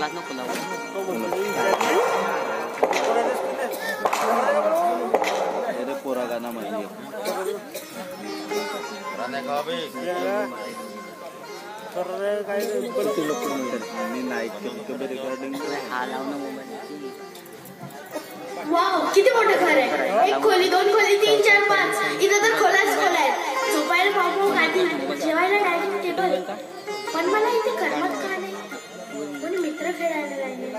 हात नको लावू. पोरा गाणं माहिती लोक मी नाही रेकॉर्डिंग हा लावणं मोबाईलची. वाव, किती मोठं घर आहे. एक खोली, दोन खोली, 3, 4, 5. इथं तर खोलाच खोला आहे. झोपायला पाहू गादी, जेवायला डायनिंग टेबल. पण मला इथे करमत का नाही. कोणी मित्र खेळायला लागले.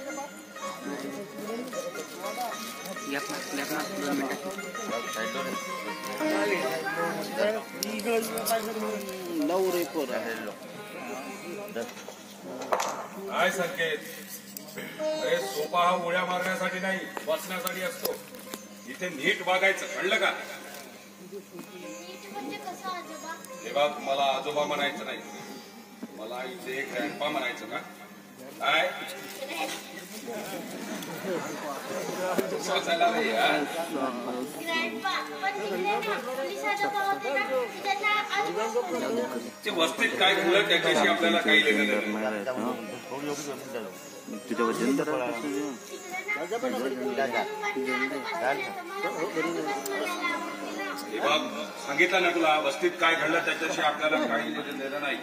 काय संकेत. अरे सोपा हा उड्या मारण्यासाठी नाही, बसण्यासाठी असतो. इथे नीट वागायचं, कळलं का. हे बघ, मला आजोबा म्हणायचं नाही, मला इथे ग्रँडपा म्हणायचं ना. काय ते वस्तीत काय खुलं त्याच्याशी आपल्याला काही लेणं तुझ्या वजन तर सांगितलं ना तुला, वस्तीत काय घडलं त्याच्याशी आपल्याला काही लेणं नाही.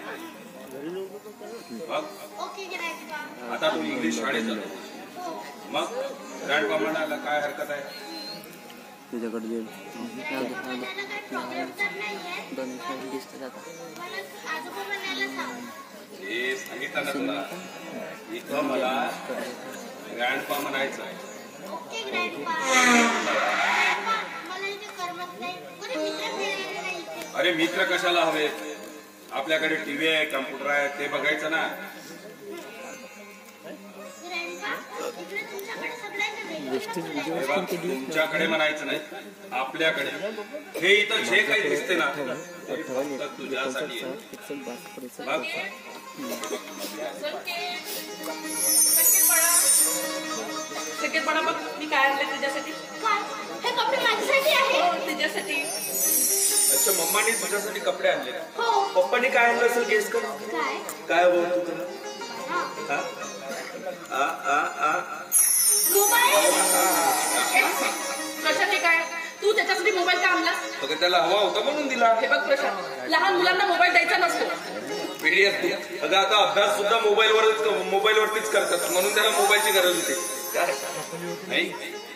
आता तू इंग्लिश शाळेत जातो, मग ग्रँडपा म्हणायला काय हरकत आहे. तुझ्याकडे हे सांगितलं ना तुला, इथं मला ग्रँडपा म्हणायचं आहे. अरे मित्र कशाला हवे. आपल्याकडे टीव्ही आहे, कम्प्युटर आहे, ते बघायचं ना. तुमच्याकडे म्हणायचं नाही, आपल्याकडे. हे इथं जे काही दिसते ना ते फक्त तुझ्यासाठी आहे. बघ, मी काय आणले तुझ्यासाठी. हे कपडे माझ्यासाठी आहे. तुझ्यासाठी. अच्छा, मम्माने तुझ्यासाठी कपडे आणले. हो. पप्पाने काय आणलं असेल, गेस कर. काय बोलतो तुला. प्रशांत, काय तू त्याच्यासाठी मोबाईल का आणलास. त्याला हवा होता म्हणून दिला. हे बघ प्रशांत, लहान मुलांना मोबाईल द्यायचा नसतो. पिढी असते. अगं आता अभ्यास सुद्धा मोबाईलवरतीच करतात, म्हणून त्याला मोबाईलची गरज होती. नाही,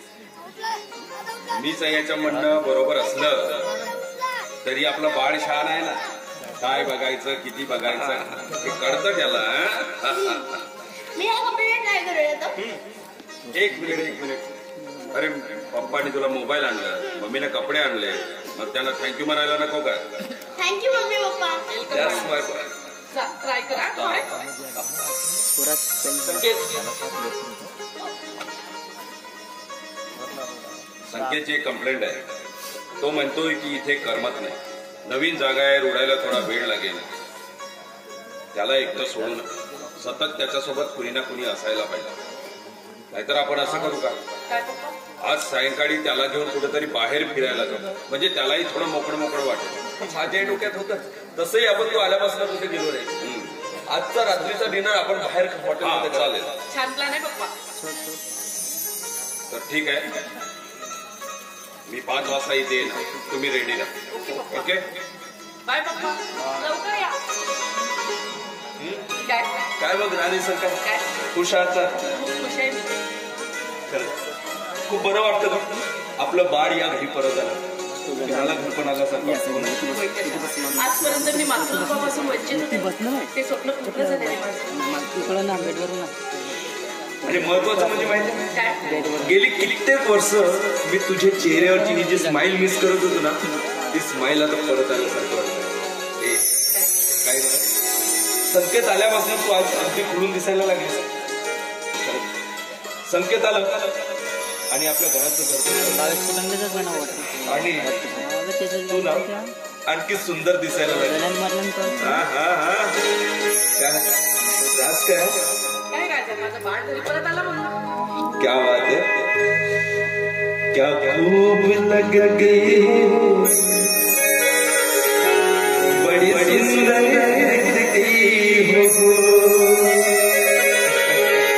मीच याच्या म्हणणं बरोबर असलं तरी आपलं बाळ शहाणा आहे ना. काय बघायचं, किती बघायचं हे कळतं त्याला. मी हा कपडे ट्राय करूया. एक मिनिट. अरे पप्पाने तुला मोबाईल आणला, मम्मीने कपडे आणले, मग त्यांना थँक्यू म्हणायला नको का. Thank you mummy papa. ट्राय करा. संकेतची एक कंप्लेंट आहे. तो म्हणतोय की इथे करमत नाही, नवीन जागा आहे, रुळायला थोडा वेळ लागेल. त्याला एकटं सोडून सतत त्याच्यासोबत कुणी ना कुणी असायला पाहिजे. नाहीतर आपण असं करू का, आज सायंकाळी त्याला घेऊन कुठेतरी बाहेर फिरायला जाऊ, म्हणजे त्यालाही थोडं मोकळं वाटेल. माझ्या डोक्यात होतं तसंही आपण तू आल्यापासून कुठे गेलो नाही. आजचा रात्रीचा डिनर आपण बाहेर हॉटेलमध्ये चालेल. छान प्लॅन आहे पप्पा. तर ठीक आहे, मी 5 वाजता इथे येईन, तुम्ही रेडी राहा. ओके, बाय पप्पा. लवकर या. काय बघ राणी सर, काय खुश आहात. खुश आहे मी. खरं खूप बरं वाटतं का आपलं बाळ या घरी परत आलं. मला घर पण आल्यासारखं. आजपर्यंत मी मातृत्वापासून वंचित होते, ते स्वप्न पूर्ण झालेले. आणि महत्वाचं म्हणजे माहिती, गेली कित्येक वर्ष मी तुझ्या चेहऱ्यावरची जी स्माइल मिस करत होतो ना, ती स्माइल आता परत आल्यासारखं वाटतं. काय संकेत आल्यापासून तू आज अगदी खुलून दिसायला लागलीस. संकेत आलं आणि आपल्या घराचं आणि तू ना आणखी सुंदर दिसायला लागली. क्या बात है, क्या खूब लग गई, बड़ी सुंदर दिखती हो.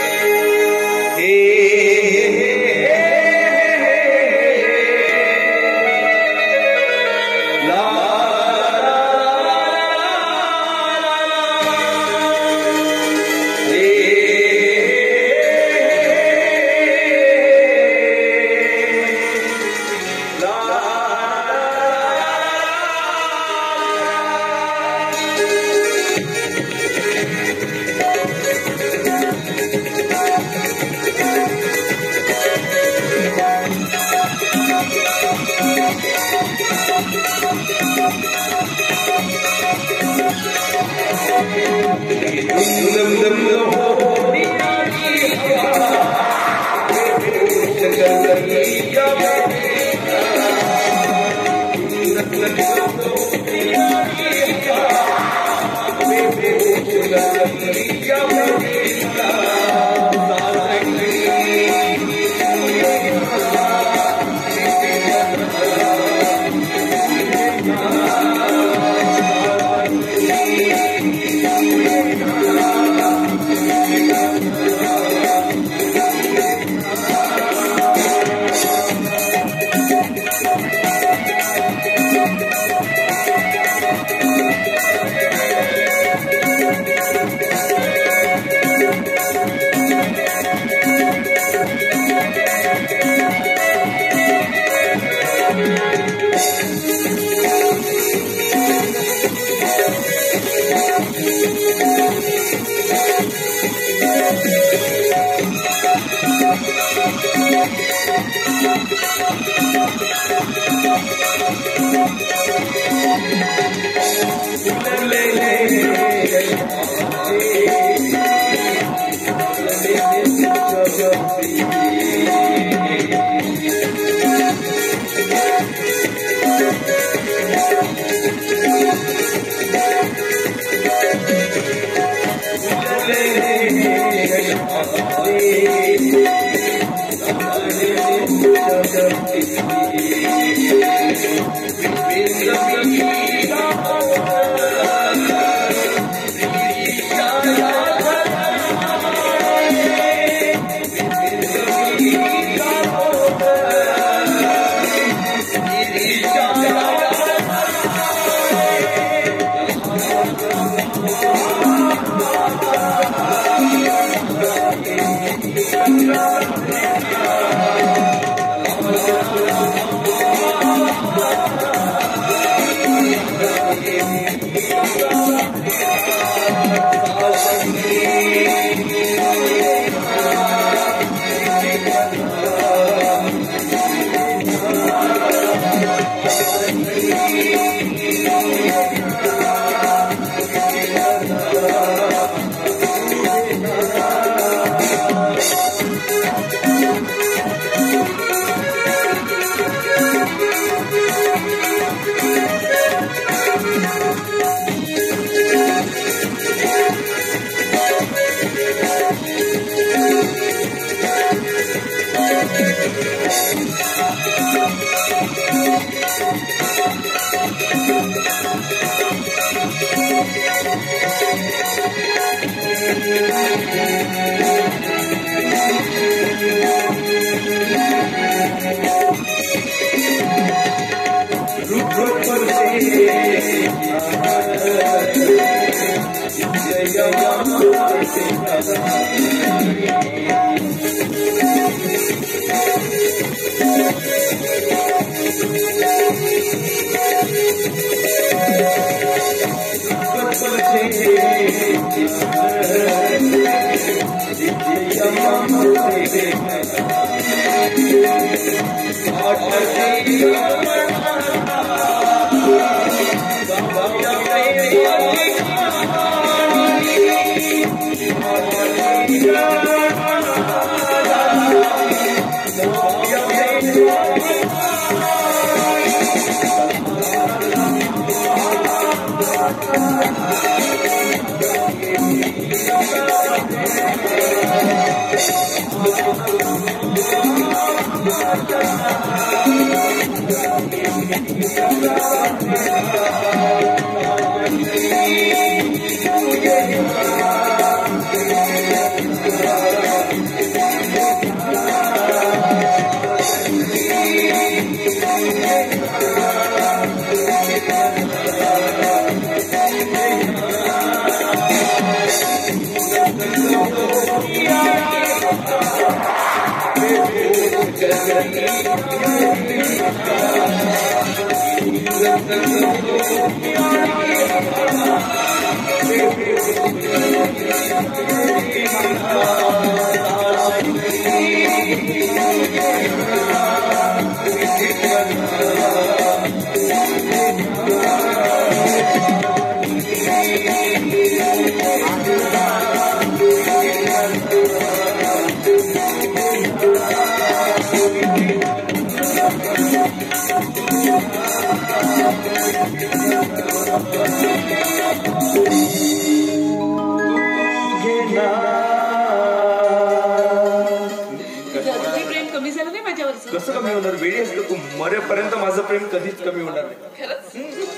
कसं कमी होणार? वेळी असतं तू, मरेपर्यंत माझं प्रेम कधीच कमी होणार नाही. खरंच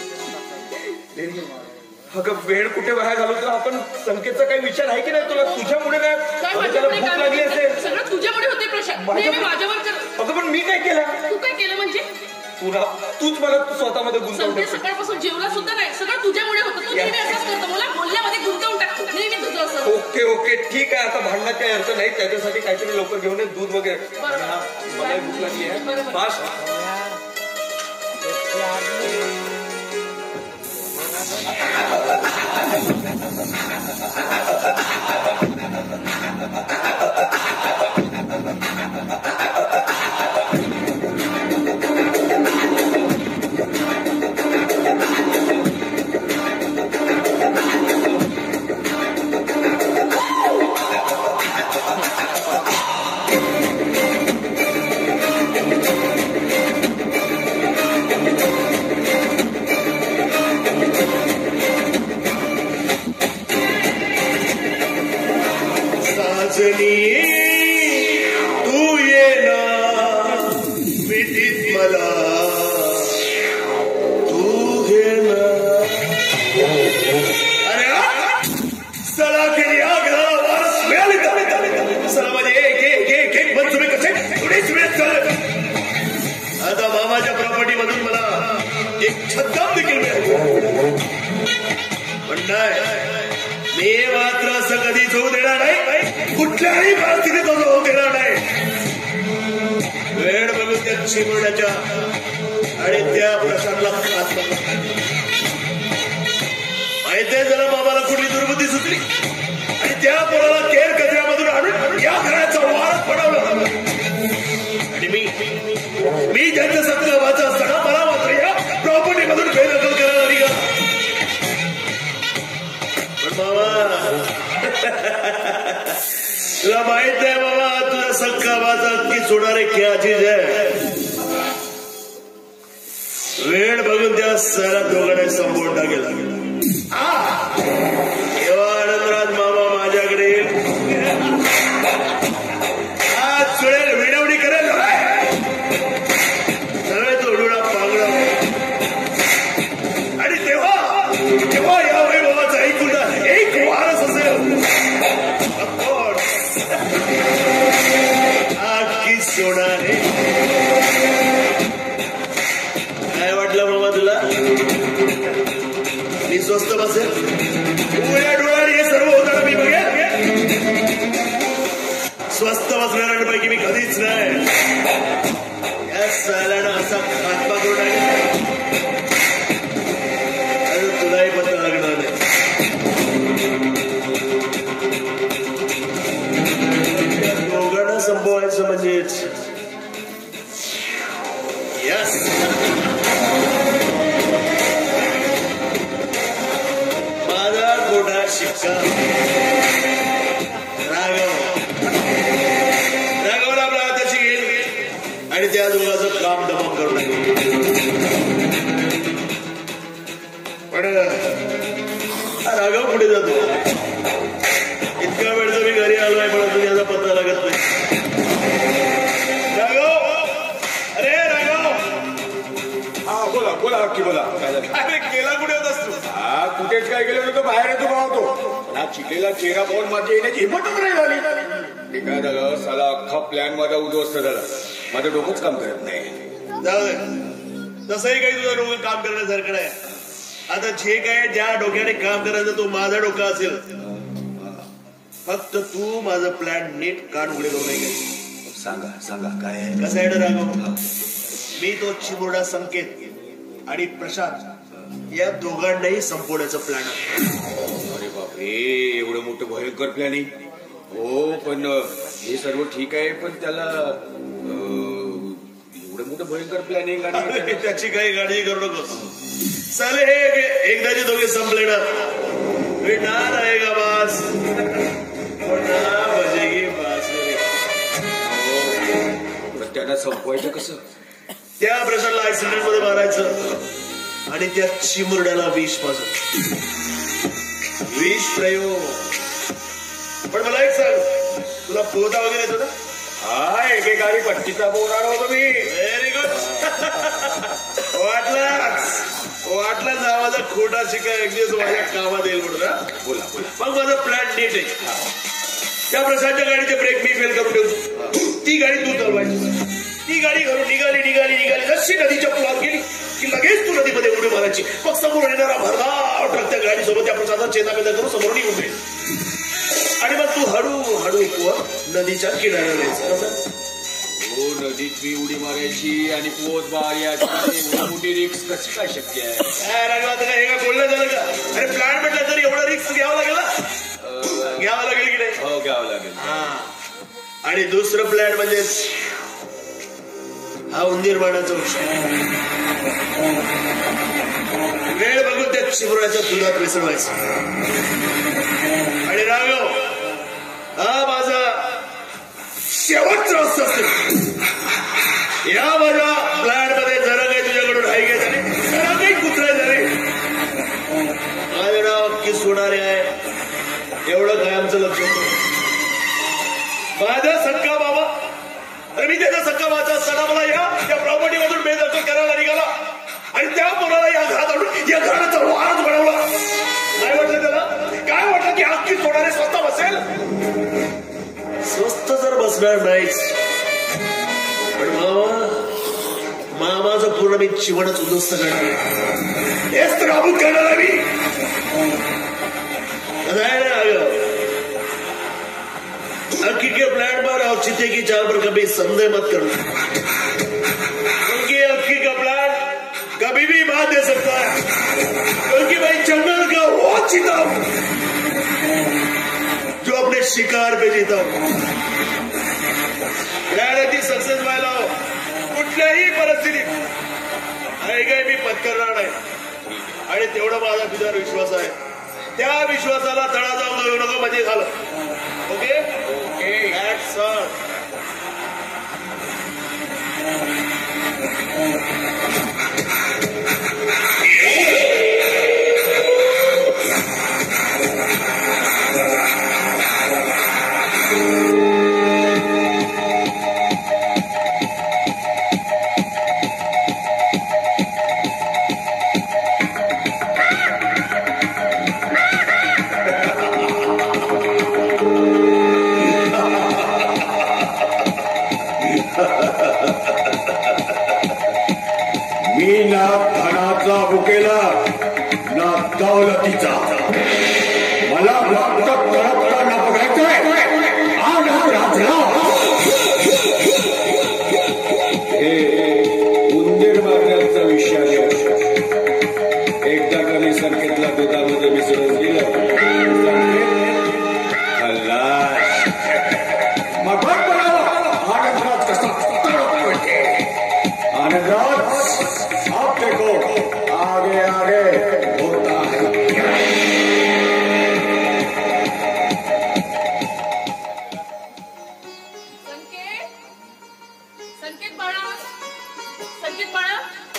अगं वेळ कुठे वाया घालवतो आपण? संकेतचा काही विचार आहे की नाही तुला? तुझ्यामुळे काय त्याला माझ्यामुळे भूक काय लागली असेल. सगळं तुझ्यामुळे होते प्रशांत. नेहमी माझ्यावर अगं पण मी काय केलं? तू काय केलं म्हणजे? तूच मला स्वतःमध्ये गुंतवून संकेत सकाळपासून जेवला सुद्धा नाही. सगळं तुझ्यामुळे होतं. तू नेहमी असंच करतो. मला बोलण्यामध्ये गुंतवून टाकतो नेहमी तुझं असं. ओके ओके ठीक आहे. आता भांडणात काही अर्थ नाही. त्याच्यासाठी काहीतरी लवकर घेऊन ये, दूध वगैरे. मला भूक लागली आहे. फास्ट. तू ये ना विधीत मला तू घे ना. अरे चला केली घराला वारस मिळाली का? चला माझे एक पण तुम्ही कसे थोडीच वेळ चालत. आता मामाच्या प्रॉपर्टी मधून मला एक छद्म देखील मिळाली. पण नाही, मी मात्र असं कधीच होऊ देणार नाही. कुठल्याही परिस्थितीत होऊ देणार नाही. वेळ बघून त्या चिमुरड्याच्या आणि त्या प्रशांतला खास माहितीये जरा मामाला कुठली दुर्बुद्धी सुचली आणि त्या पोराला केर कचऱ्यामधून आणून या घराचा वारस बनवलं. आणि मी ज्यांच्या सत्कावाचा असताना मला मात्र या प्रॉपर्टी मधून बेदखल करायला लागली का? पण मामा तुला माहित आहे बाबा, तुझा सक्का बाजा की सोडारे क्या चीज आहे. वेळ बघून त्या सारा दोघांना संपवून टाकेल. तेव्हा आनंदराज मामा माझ्याकडे आज चुळेल, विनवणी करेल. सगळे तोडून पांगडा. आणि तेव्हा या वैभवाचा एक वारस असेल. सोडारे काय वाटलं मामा तुला? मी स्वस्त बसेल उघड्या डोळ्याने हे सर्व होताना मी बघेल. स्वस्त बसणाऱ्यांपैकी मी कधीच नाही. या सालानं असा हातपा करून टाकला तुलाही पत्ता लागणार नाही. दोघांना संपवायचं म्हणजेच यस. माझा मोठा शिक्का राघवला आपला हाताशी घेईल आणि त्या दोघांचं काम दमन करून टाकेल. पण राघव पुढे जातो. इतका वेळ मी घरी आलोय परंतु याचा पत्ता लागत नाही. राघव, अरे राघव. हा बोला बोला की बोला. अरे गेला कुठे होतास तू? हा कुठेच काय गेलो नव्हतो, बाहेर येतो पाहतो. हा चिकलेला चेहरा पाहून माझी येण्याची हिंमतच नाही झाली. ते काय झालं, साला अख्खा प्लॅन माझा उद्ध्वस्त झाला. माझं डोकंच काम करत नाही. जाऊ दे, तसंही काही तुझं डोकं काम करण्यासारखं नाही. आता जे काय ज्या डोक्याने काम करायचं तो माझा डोका असेल. फक्त तू माझं प्लॅन नीट कान उघडे करू नये. सांगा सांगा काय आहे? कसं आहे राघव, मी तो चिमुरडा संकेत आणि प्रशांत या दोघांनाही संपवण्याचं प्लॅन आहे. अरे बापरे, एवढं मोठं भयंकर प्लॅनिंग. हो पण हे सर्व ठीक आहे, पण त्याला एवढं मोठं भयंकर प्लॅनिंग आणि त्याची काही काळजी करू नकोस. साले हे एकदाचे दोघे संपले ना, बेटा रहेगा बास बजेगी बास. त्यांना संपवायचं कसं? त्या प्रश्नाला ऍक्सिडेंट मध्ये मारायचं आणि त्या चिमुरड्याला विष पाजून. विष प्रयोग. पण मला एक सांग, तुला पोहता वगैरे येतो ना? हा एकेकाळी पट्टीचा बोलणार होतो मी. Very good. वाटला नावाचा खोटा शिका एक दिवस माझ्या कामात येईल म्हणून. बोला बोला. मग माझा प्लॅन नीट आहे. त्या प्रसादच्या गाडीचे ब्रेक मी फेल करून ठेवतो. ती गाडी तू चालवायची. ती गाडी घरून निघाली जशी नदीच्या पुलात गेली की लगेच तू नदीमध्ये उडी मारायची. मग समोर येणारा भरधाव ट्रक त्या गाडीसोबत त्या प्रसादात चेतापेदा करून समोर निघून जाईल. आणि मग तू हळूहळू नदीच्या किनाऱ्याला यायचं. हो नदीत मी उडी मारायची आणि पोत बाहेर यायची. मोठी रिक्स कशी काय शक्य आहे? काय रागवा आता हे काय बोललं झालं का? अरे प्लॅन म्हटलं तरी एवढा रिक्स घ्यावा लागेल ना. घ्यावा लागेल की नाही? हो घ्यावं लागेल. आणि दुसरं प्लॅन म्हणजे हा उंदीर बाणाचा विषय. वेळ बघून त्या शिवराच्या दुधात मिसळवायचं. आणि राघव हा माझा शेवटचा रस्ता असेल. या माझ्या प्लॅन मध्ये जरा काही तुझ्याकडून हाय काय झाले, जरा काही कुत्रे झाले, माझे नाव अख्खी सोनारे आहे एवढं काय आमचं लक्ष. माझा सक्का बाबा, अरे मी त्याचा सक्का बाबा असताना मला या प्रॉपर्टी मधून बेदखल करायला निघाला आणि त्या पोराला या घरात आणून या घराचा वारच बनवला. काय वाटलं त्याला? काय वाटलं की अख्खी सोनारे स्वस्त बसेल? स्वस्त जर बसणार नाहीच, पण मामाचं पूर्ण मी जीवनच उद्ध्वस्त करणार. हेच तर नाबूद करणार आहे मी. अक्की के प्लान पर और चिते की चाल पर कभी संदेह मत करो, क्योंकि अक्की का प्लान कभी भी मात दे सकता है. क्योंकि भाई जंगल का वो चीता हूं जो अपने शिकार पे जीता हूं. प्लॅन सक्सेस व्हायला हो कुठल्याही परिस्थितीत काय मी पत्करणार नाही. आणि तेवढा माझा तुझ्यावर विश्वास आहे. त्या विश्वासाला तडा जाऊ देऊ नको म्हणजे झालं. Okay okay that's all. मी ना धनाचा भुकेला ना दौलतीचा. मला फक्त कडकपणा पकडायचंय. हे उंदीर मारण्याचा विषय एकदा कधी संकेतला दुधामध्ये मिसळून गेलं खल्लास. मग आनंदराज कसा आनंदराज आप देखो आगे आगे होता है. संकेत बाळा, संकेत बाळा,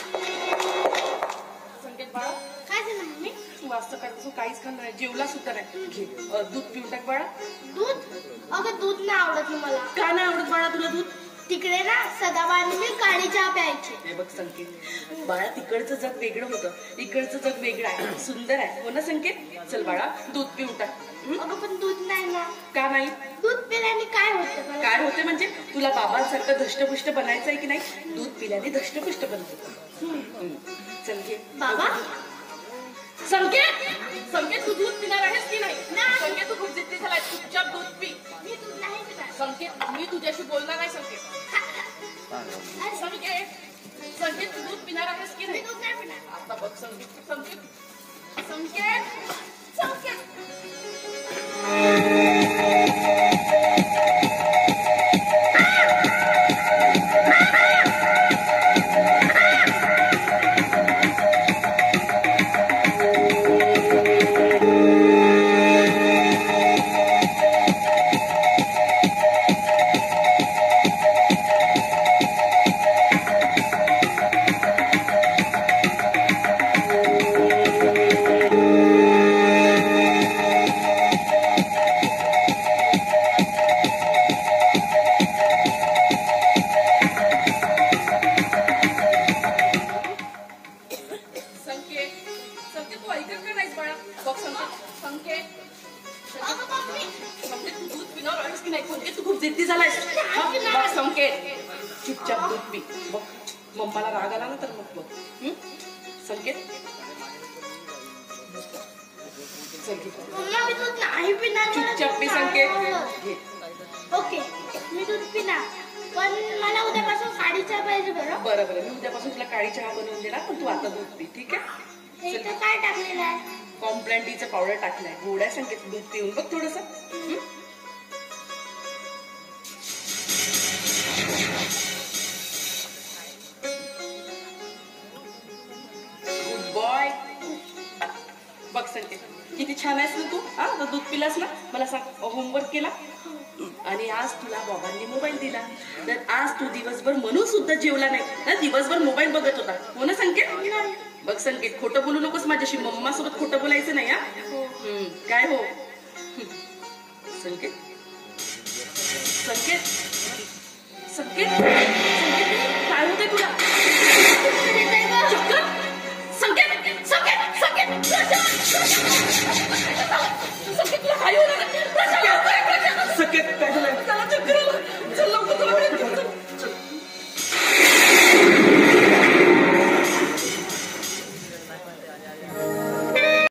संकेत बाळा. काय झालं मम्मी? तू आज सकाळपासून काहीच खाल्लं नाही, जेवला सुद्धा नाही. घे दूध पिऊन टाक बाळा. दूध? अगं दूध नाही आवडत मला. का नाही आवडत बाळा तुला दूध? तिकडे ना सदाबाईने मी काळी चहा प्यायची. हे बघ संकेत बाळा, तिकडचं जग वेगळं होतं, इकडचं जग वेगळं आहे. सुंदर आहे हो ना संकेत? चल बाळा दूध पिऊन टाक. अगं पण दूध नाही ना. का नाही? दूध पिल्याने काय होतं? काय होते म्हणजे तुला बाबांसारखं धष्टपुष्ट बनायचं आहे की नाही? दूध पिल्याने धष्टपुष्ट बनतो. चल घे बाबा. संकेत, संकेत तू दूध पिणार आहेस की नाही? संकेत तू खूप जिद्दी झालाय, चुपचाप दूध पी. मी दूध नाही पिणार. संकेत मी तुझ्याशी बोलणार आहे. संकेत, संकेत, संकेत तू दूध पिणार आहेस की मी नाही? दूध नाही पिणार. आता बघ संकेत, संकेत, संकेत, संकेत. संकेत संकेत तू दूध पिणार आहेस की नाही? संकेत तू खूप जिद्दी झालायस. बघ संकेत चुपचाप दूध पी. बघ मम्माला राग आला ना तर मग बघ. संकेत मम्मा मी दूध नाही पिणार. चुपचाप पी संकेत. ओके मी दूध पिणार पण मला उद्यापासून काळी चहा पाहिजे. बरं बरं बरं मी उद्यापासून तुला काळी चहा बनवून देणार पण तू आता दूध पी. ठीक आहे? इथं काय टाकलेलं आहे? कॉम्प्लॅन टीचं पावडर टाकलाय. गोड्या संकेत दूध पिऊन बघ थोडस. Good boy. बघ संकेत किती छान आहेस ना तू. हा तर दूध पिलास ना. मला सांग होमवर्क केला आणि आज तुला बाबांनी मोबाईल दिला तर आज तू दिवसभर म्हणून सुद्धा जेवला नाही ना. दिवसभर मोबाईल बघत होता हो ना संकेत? बघ संकेत खोटं बोलू नकोस माझ्याशी. मम्मा सोबत खोटं बोलायचं नाही. हा काय हो संकेत संकेत संकेत